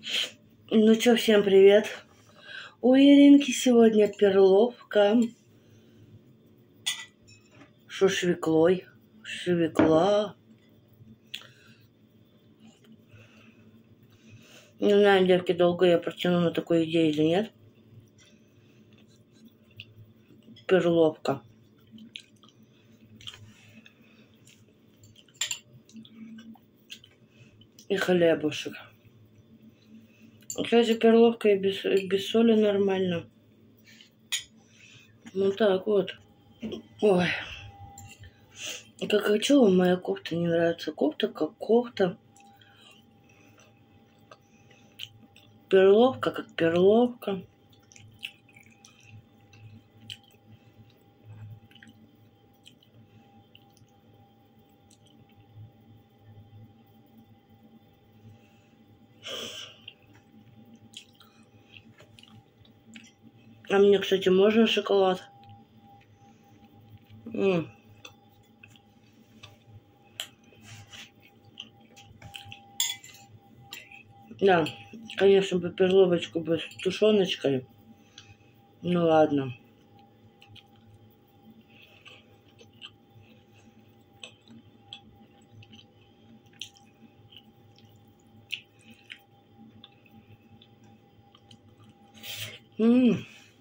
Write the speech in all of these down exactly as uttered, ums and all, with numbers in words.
Ну чё, всем привет. У Иринки сегодня перловка с шашлыклой. Шевекла. Не знаю, девки, долго я протяну на такой идее или нет. Перловка. И хлебушек. Кстати, перловка и без, и без соли нормально. Ну так вот. Ой. Как хочу, вам моя кофта не нравится. Кофта как кофта. Перловка как перловка. А мне, кстати, можно шоколад? М. Да, конечно, бы перловочку бы с тушеночкой. Ну ладно. М.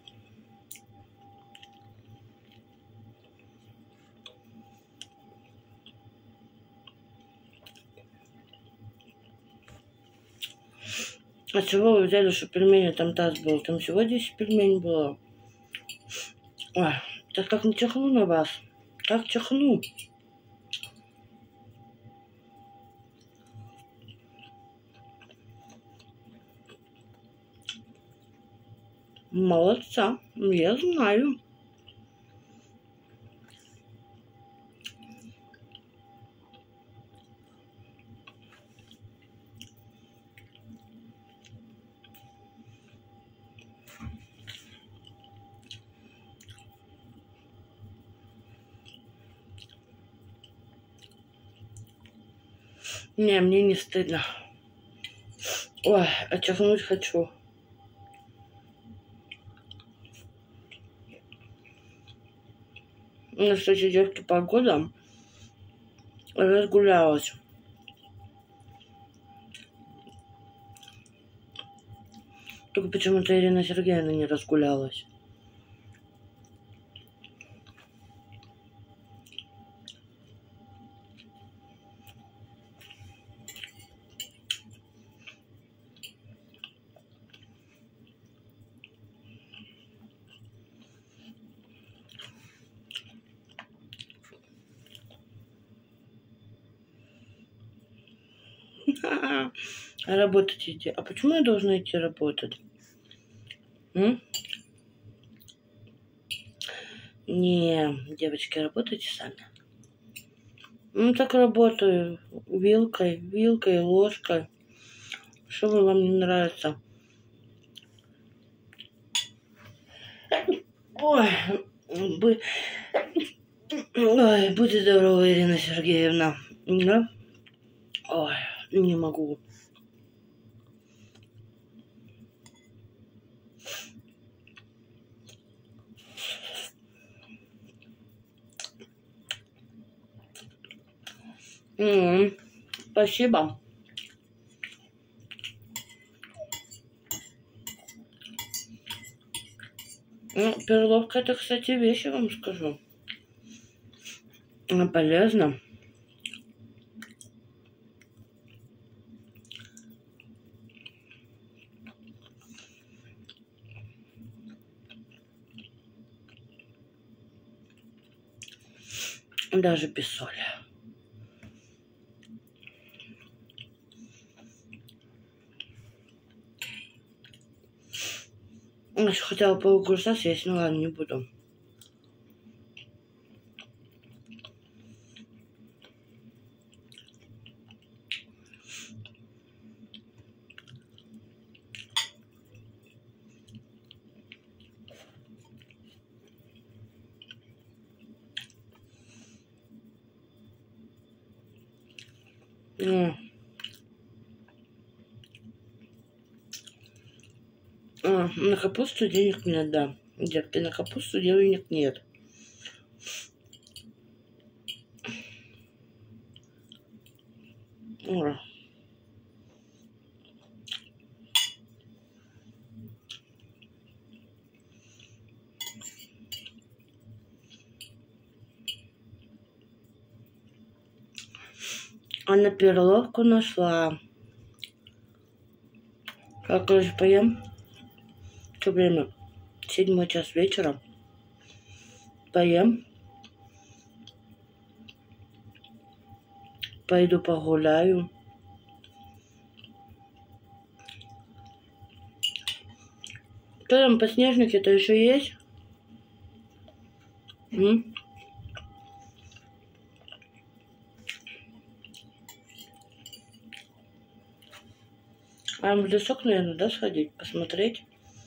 А чего вы взяли, что пельмени там таз был? Там всего десять пельменей было. Ой, так как не чихну на вас. Как чихну. Молодца, я знаю. Не, мне не стыдно. Ой, а чихнуть хочу. У нас, кстати, девки, погода разгулялась. Только почему-то Ирина Сергеевна не разгулялась. Работать идти. А почему я должна идти работать? М? Не, девочки, работайте сами. Ну так работаю. Вилкой, вилкой, ложкой. Что бы вам не нравится? Ой, бы... Ой, будьте здоровы, Ирина Сергеевна. Да? Ой, не могу. М-м, спасибо. Ну, перловка — это, кстати, вещь, я вам скажу. Она полезна. Даже без соли. Я еще хотела полугурса съесть, но ладно, не буду. М. А, на капусту денег нет, да. Детки, на капусту денег нет. Ура. А на перловку нашла. Как уже поем? Что время? Седьмой час вечера. Поем. Пойду погуляю. Что там, подснежники-то еще есть? М? А в лесок, наверное, да, сходить, посмотреть?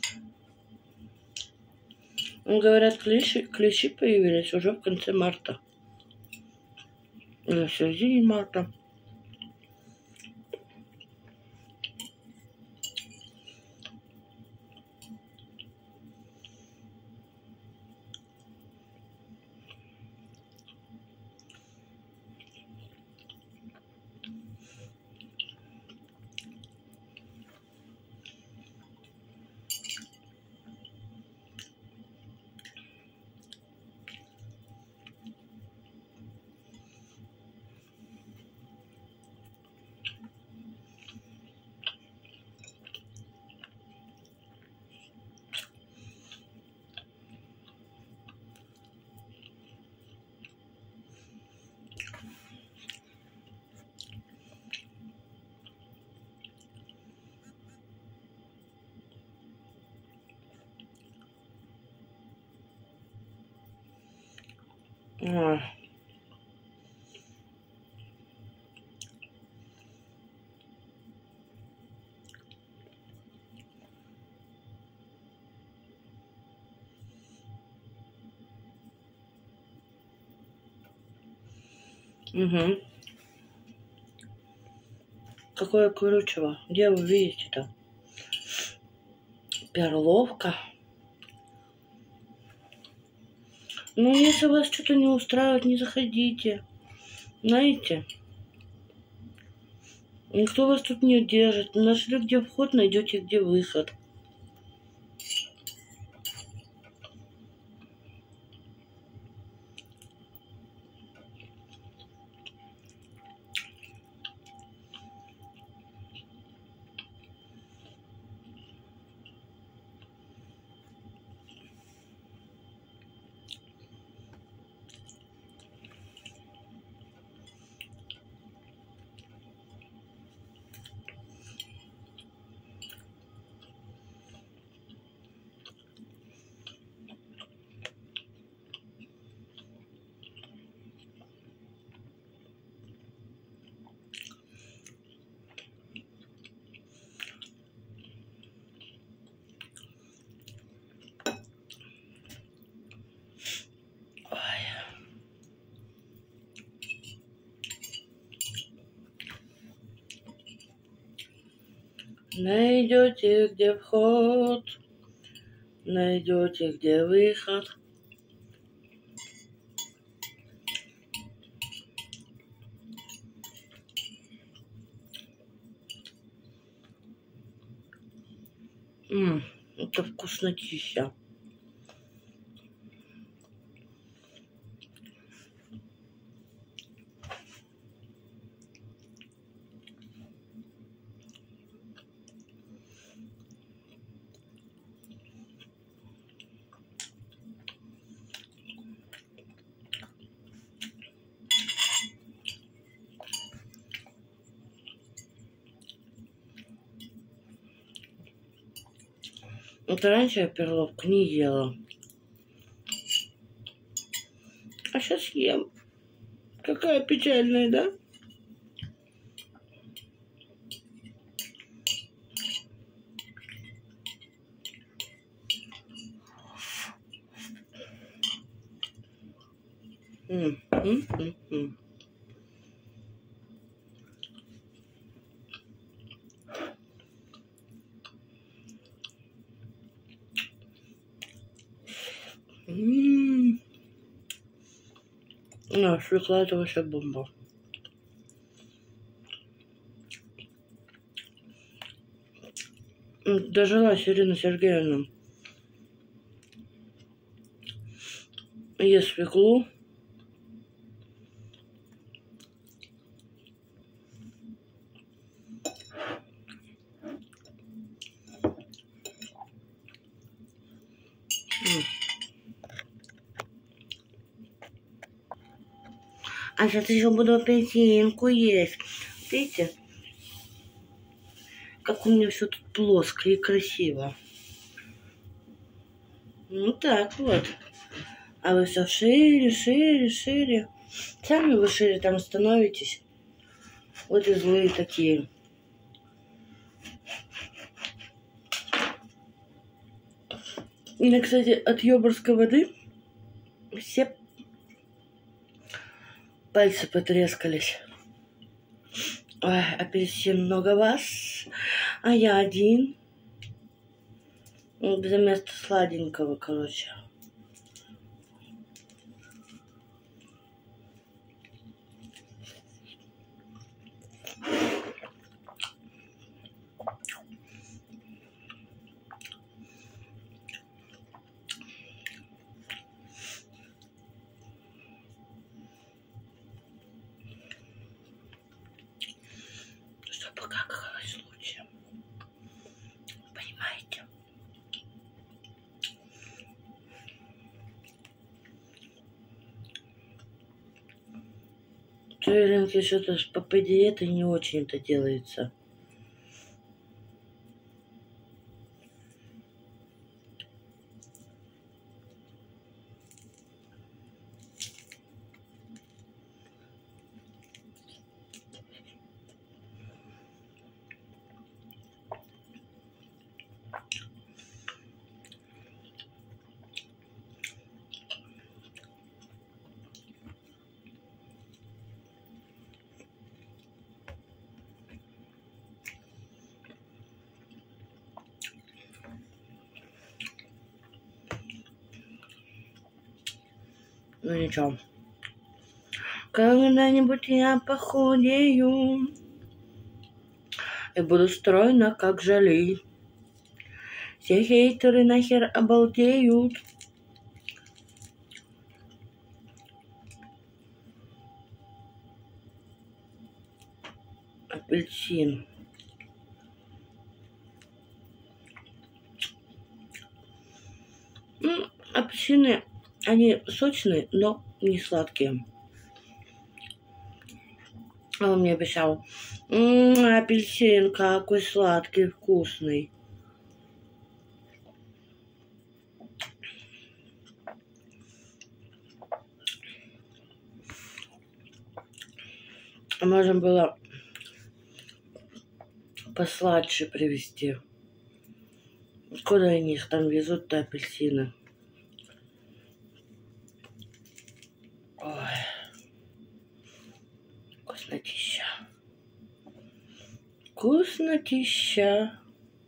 Говорят, клещи, клещи появились уже в конце марта. Или в середине марта. А. Угу. Какое крючево. Где вы видите-то? Перловка. Ну, если вас что-то не устраивает, не заходите. Знаете? Никто вас тут не держит. Нашли, где вход, найдете, где выход. Найдете, где вход, найдете, где выход. Ммм, это вкуснотища. Это раньше я перловку не ела. А сейчас ем. Какая печальная, да? М-м-м-м. А, свекла это вообще бомба. Дожилась Ирина Сергеевна. Ест свеклу. А сейчас еще буду апельсинку есть. Видите? Как у меня все тут плоско и красиво. Ну так вот. А вы все шире, шире, шире. Сами вы шире там становитесь. Вот и злые такие. И, кстати, от ёбарской воды все пальцы потрескались. Ой, апельсин много вас, а я один. Вот вместо сладенького, короче. Чтобы какалось лучше. Понимаете? Рынке что-то по диете не очень-то делается. Ну ничего. Когда-нибудь я похудею и буду стройна, как Жали. Все хейтеры нахер обалдеют. Апельсин. Ну, апельсины, они сочные, но не сладкие. А он мне обещал: м-м, апельсин какой сладкий, вкусный. Можно было посладше привезти. Куда они их там везут-то, апельсины? Ой, вкуснотища. Вкуснотища.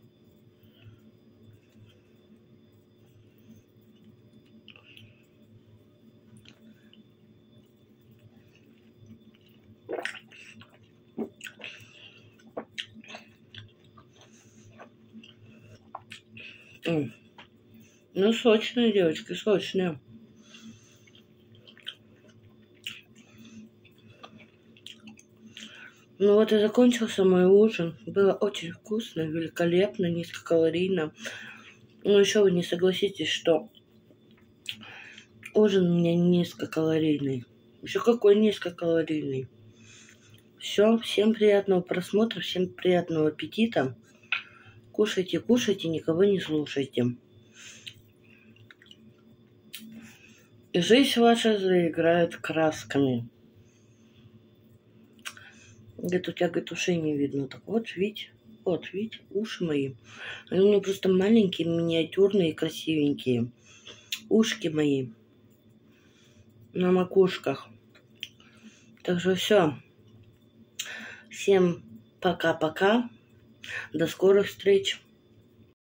М. Ну, сочные, девочки, сочные. Ну вот и закончился мой ужин. Было очень вкусно, великолепно, низкокалорийно. Но еще вы не согласитесь, что ужин у меня низкокалорийный. Еще какой низкокалорийный. Все, всем приятного просмотра, всем приятного аппетита. Кушайте, кушайте, никого не слушайте. И жизнь ваша заиграет красками. Где-то у тебя, говорит, ушей не видно. Так вот, видите, вот, видите, уши мои. Они у меня просто маленькие, миниатюрные, красивенькие. Ушки мои на макушках. Так что все. Всем пока-пока. До скорых встреч.